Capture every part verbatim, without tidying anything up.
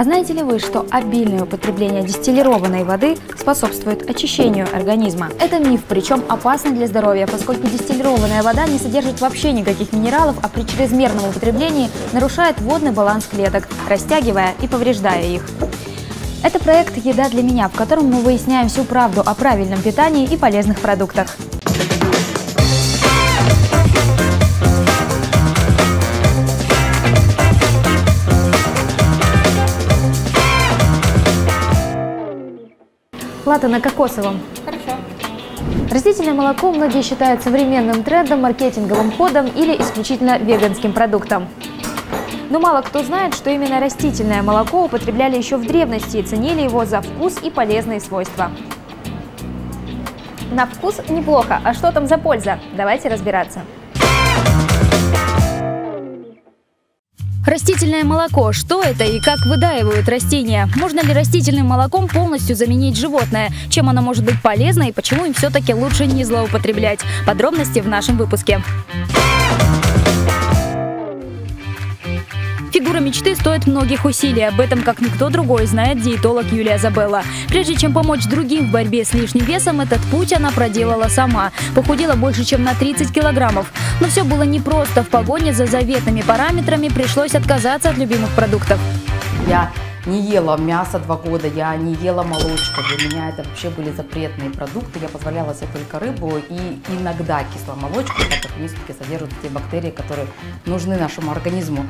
А знаете ли вы, что обильное употребление дистиллированной воды способствует очищению организма? Это миф, причем опасный для здоровья, поскольку дистиллированная вода не содержит вообще никаких минералов, а при чрезмерном употреблении нарушает водный баланс клеток, растягивая и повреждая их. Это проект «Еда для меня», в котором мы выясняем всю правду о правильном питании и полезных продуктах. Латте на кокосовом. Хорошо. Растительное молоко многие считают современным трендом, маркетинговым ходом или исключительно веганским продуктом. Но мало кто знает, что именно растительное молоко употребляли еще в древности и ценили его за вкус и полезные свойства. На вкус неплохо, а что там за польза? Давайте разбираться. Растительное молоко. Что это и как выдаивают растения? Можно ли растительным молоком полностью заменить животное? Чем оно может быть полезно и почему им все-таки лучше не злоупотреблять? Подробности в нашем выпуске. Фигура мечты стоит многих усилий. Об этом, как никто другой, знает диетолог Юлия Забелла. Прежде чем помочь другим в борьбе с лишним весом, этот путь она проделала сама. Похудела больше, чем на тридцать килограммов. Но все было непросто. В погоне за заветными параметрами пришлось отказаться от любимых продуктов. Я не ела мясо два года, я не ела молочку. Для меня это вообще были запретные продукты. Я позволяла себе только рыбу и иногда кисломолочку, так как они все-таки содержат те бактерии, которые нужны нашему организму.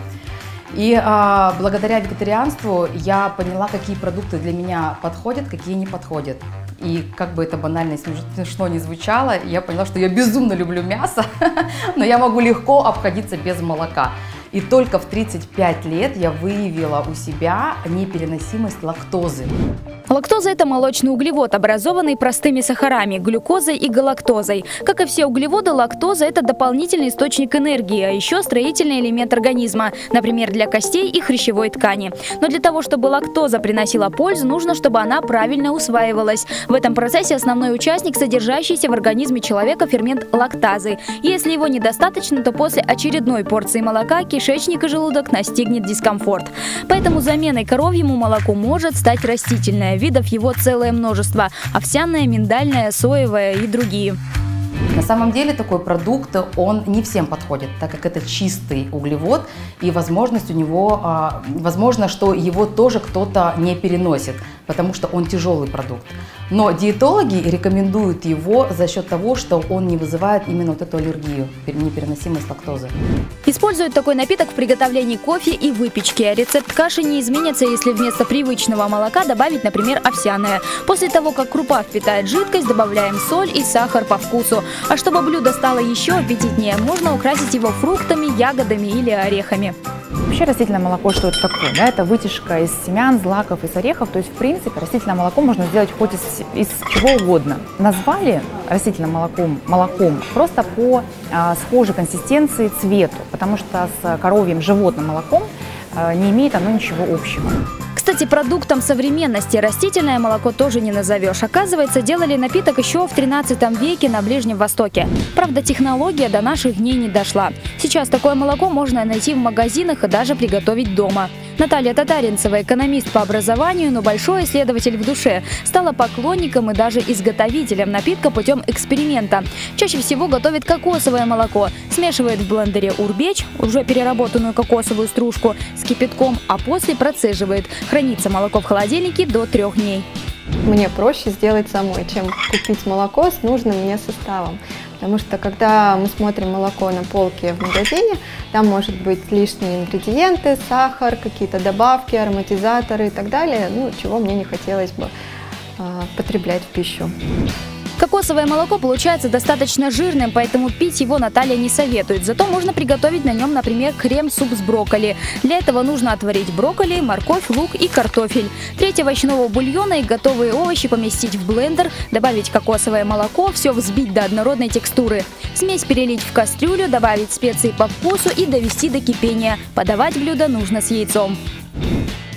И а, благодаря вегетарианству я поняла, какие продукты для меня подходят, какие не подходят. И как бы это банально и смешно не звучало, я поняла, что я безумно люблю мясо, но я могу легко обходиться без молока. И только в тридцать пять лет я выявила у себя непереносимость лактозы. Лактоза – это молочный углевод, образованный простыми сахарами, глюкозой и галактозой. Как и все углеводы, лактоза – это дополнительный источник энергии, а еще строительный элемент организма, например, для костей и хрящевой ткани. Но для того, чтобы лактоза приносила пользу, нужно, чтобы она правильно усваивалась. В этом процессе основной участник – содержащийся в организме человека фермент лактазы. Если его недостаточно, то после очередной порции молока кишечник и желудок настигнет дискомфорт. Поэтому заменой коровьему молоку может стать растительное. Видов его целое множество – овсяное, миндальное, соевое и другие. На самом деле такой продукт, он не всем подходит, так как это чистый углевод, и возможность у него, возможно, что его тоже кто-то не переносит, потому что он тяжелый продукт. Но диетологи рекомендуют его за счет того, что он не вызывает именно вот эту аллергию, непереносимость лактозы. Используют такой напиток в приготовлении кофе и выпечки. Рецепт каши не изменится, если вместо привычного молока добавить, например, овсяное. После того, как крупа впитает жидкость, добавляем соль и сахар по вкусу. А чтобы блюдо стало еще аппетитнее, можно украсить его фруктами, ягодами или орехами. Вообще растительное молоко, что это такое? Да? Это вытяжка из семян, злаков, из орехов. То есть, в принципе, растительное молоко можно сделать хоть из, из чего угодно. Назвали растительным молоком молоком просто по а, схожей консистенции, цвету, потому что с коровьим животным молоком а, не имеет оно ничего общего. Кстати, продуктом современности растительное молоко тоже не назовешь. Оказывается, делали напиток еще в тринадцатом веке на Ближнем Востоке. Правда, технология до наших дней не дошла. Сейчас такое молоко можно найти в магазинах и даже приготовить дома. Наталья Татаринцева, экономист по образованию, но большой исследователь в душе, стала поклонником и даже изготовителем напитка путем эксперимента. Чаще всего готовит кокосовое молоко, смешивает в блендере урбеч, уже переработанную кокосовую стружку, с кипятком, а после процеживает. Хранится молоко в холодильнике до трех дней. Мне проще сделать самой, чем купить молоко с нужным мне составом. Потому что когда мы смотрим молоко на полке в магазине, там может быть лишние ингредиенты, сахар, какие-то добавки, ароматизаторы и так далее, ну, чего мне не хотелось бы э, потреблять в пищу. Кокосовое молоко получается достаточно жирным, поэтому пить его Наталья не советует. Зато можно приготовить на нем, например, крем-суп с брокколи. Для этого нужно отварить брокколи, морковь, лук и картофель. Треть овощного бульона и готовые овощи поместить в блендер, добавить кокосовое молоко, все взбить до однородной текстуры. Смесь перелить в кастрюлю, добавить специи по вкусу и довести до кипения. Подавать блюдо нужно с яйцом.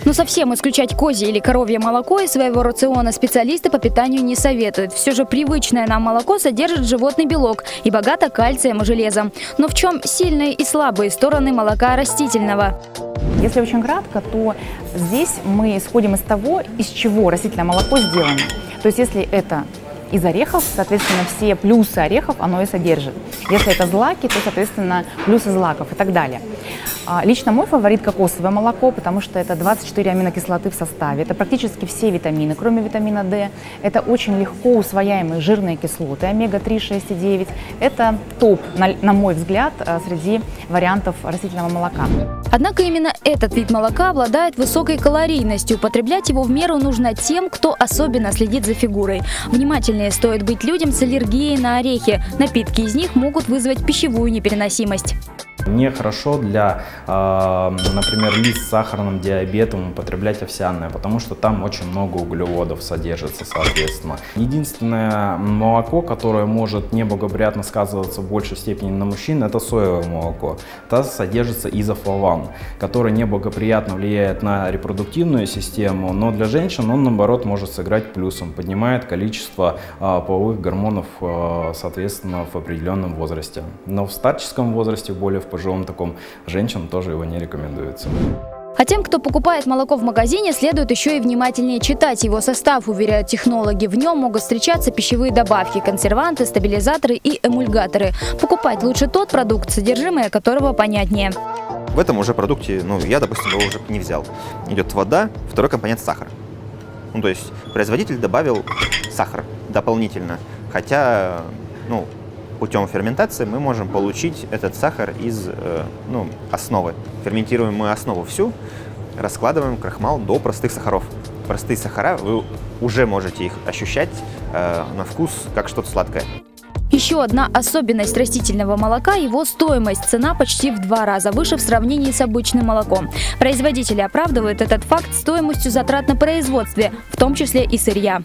Но совсем исключать козье или коровье молоко из своего рациона специалисты по питанию не советуют. Все же привычное нам молоко содержит животный белок и богато кальцием и железом. Но в чем сильные и слабые стороны молока растительного? Если очень кратко, то здесь мы исходим из того, из чего растительное молоко сделано. То есть если это из орехов, соответственно, все плюсы орехов оно и содержит. Если это злаки, то, соответственно, плюсы злаков и так далее. Лично мой фаворит кокосовое молоко, потому что это двадцать четыре аминокислоты в составе. Это практически все витамины, кроме витамина дэ. Это очень легко усвояемые жирные кислоты, омега три, шесть и девять. Это топ, на, на мой взгляд, среди вариантов растительного молока. Однако именно этот вид молока обладает высокой калорийностью. Употреблять его в меру нужно тем, кто особенно следит за фигурой. Внимательнее стоит быть людям с аллергией на орехи. Напитки из них могут вызвать пищевую непереносимость. Нехорошо для, э, например, лиц с сахарным диабетом употреблять овсяное, потому что там очень много углеводов содержится, соответственно. Единственное молоко, которое может неблагоприятно сказываться в большей степени на мужчин, это соевое молоко. Там содержится изофлаван, который неблагоприятно влияет на репродуктивную систему, но для женщин он, наоборот, может сыграть плюсом, поднимает количество э, половых гормонов, э, соответственно, в определенном возрасте. Но в старческом возрасте, более в пожилом таком, женщинам тоже его не рекомендуется. А тем, кто покупает молоко в магазине, следует еще и внимательнее читать его состав, уверяют технологи. В нем могут встречаться пищевые добавки, консерванты, стабилизаторы и эмульгаторы. Покупать лучше тот продукт, содержимое которого понятнее. В этом уже продукте, ну, я, допустим, его уже не взял. Идет вода, второй компонент сахар. Ну, то есть производитель добавил сахар дополнительно, хотя, ну, путем ферментации мы можем получить этот сахар из э, ну, основы. Ферментируем мы основу всю, раскладываем крахмал до простых сахаров. Простые сахара, вы уже можете их ощущать э, на вкус как что-то сладкое. Еще одна особенность растительного молока – его стоимость. Цена почти в два раза выше в сравнении с обычным молоком. Производители оправдывают этот факт стоимостью затрат на производстве, в том числе и сырья.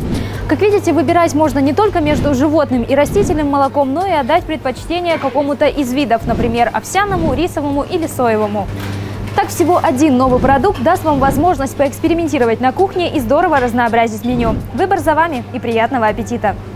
Как видите, выбирать можно не только между животным и растительным молоком, но и отдать предпочтение какому-то из видов, например, овсяному, рисовому или соевому. Так, всего один новый продукт даст вам возможность поэкспериментировать на кухне и здорово разнообразить меню. Выбор за вами и приятного аппетита!